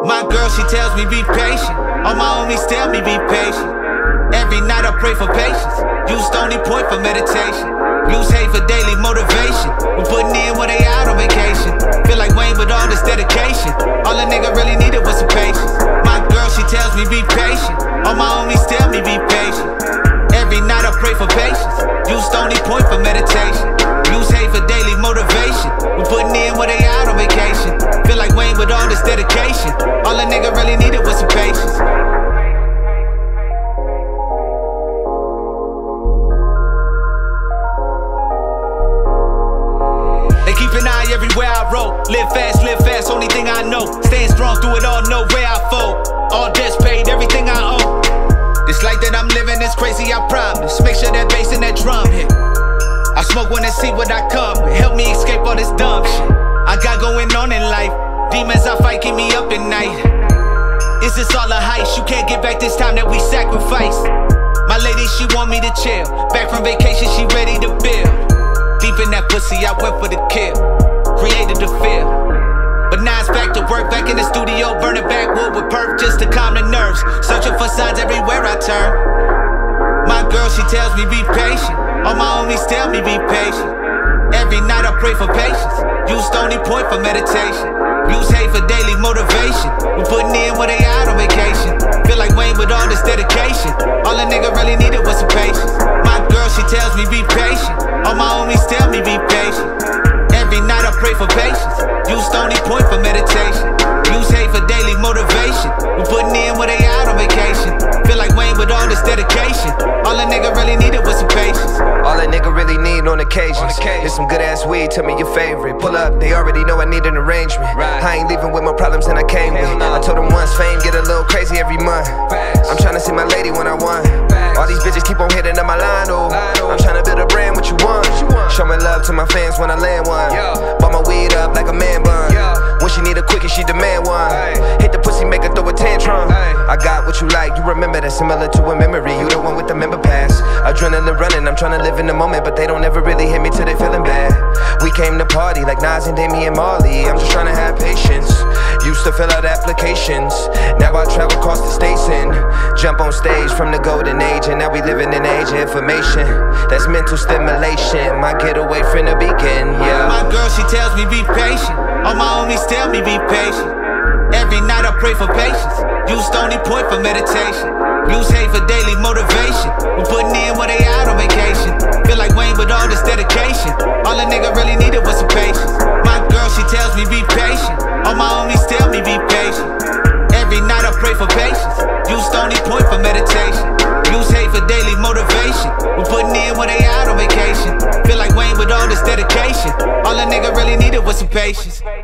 My girl, she tells me be patient. All my homies tell me be patient. Every night I pray for patience. Use Stony Point for meditation. Use hate for daily motivation. We're putting in when they out on vacation. Feel like Wayne with all this dedication. All a nigga really needed was some patience. My girl, she tells me be patient. All my homies tell me be patient. Every night I pray for patience. Use Stony Point for meditation. Use hate for daily motivation. We're putting in when they out on vacation. Feel like Wayne with all this dedication. All a nigga really needed was some patience. They keep an eye everywhere I roll. Live fast, only thing I know. Staying strong through it all, no way I fold. All debts paid, everything I owe. This life that I'm living is crazy, I promise. Make sure that bass and that drum hit. I smoke one and see what I come with. Help me escape all this dumb shit I got going on in life. Demons I fight keep me up at night. Is this all a heist? You can't get back this time that we sacrificed. My lady, she want me to chill. Back from vacation, she ready to build. Deep in that pussy, I went for the kill. Created the feel. But now it's back to work, back in the studio, burning backwood with perp just to calm the nerves. Searching for signs everywhere I turn. My girl, she tells me be patient. All my homies tell me be patient. Every night I pray for patience. Use Stony Point for meditation. Use hate for daily motivation. We're putting in when they out on vacation. Feel like Wayne with all this dedication. All a nigga really needed was some patience. My girl, she tells me be patient. All my homies tell me be patient. Every night I pray for patience. Use Stony Point for meditation. Use hate for daily motivation. We're putting in when they out on vacation. Feel like Wayne with all this dedication. All a nigga really needed was some patience. All a nigga really need on occasions is some good ass weed, tell me your favorite. Pull up, they already know I need an arrangement. I ain't leaving with more problems than I came with. I told them once, fame get a little crazy every month. I'm trying to see my lady when I want. All these bitches keep on hitting up my line, oh. I'm trying to build a brand, what you want? Show my love to my fans when I land one. Bought my weed up like a man bun. When she need a quickie, she demand one. Hit the pussy, make her throw a tantrum. I got what you like, you remember that, similar to a memory. You the one with the member pass. Adrenaline running, I'm trying to live in the moment, but they don't ever really hit me till they feeling bad. We came to party like Nas and Damian Marley. I'm just trying to have patience. Used to fill out applications. Now I travel across the station. Jump on stage from the golden age, and now we living in the age of information. That's mental stimulation, my getaway from the beginning, yeah. My girl, she tells me be patient. All my homies tell me be patient. Every night I pray for patience. Use Stony Point for meditation. Use hate for daily motivation. We're putting in when they out on vacation. Feel like Wayne with all this dedication. All a nigga really needed was some patience. My girl, she tells me be patient. All my homies tell me be patient. Every night I pray for patience. Use Stony Point for meditation. Use hate for daily motivation. We're putting in when they out on vacation. Feel like Wayne with all this dedication. All a nigga really needed was some patience.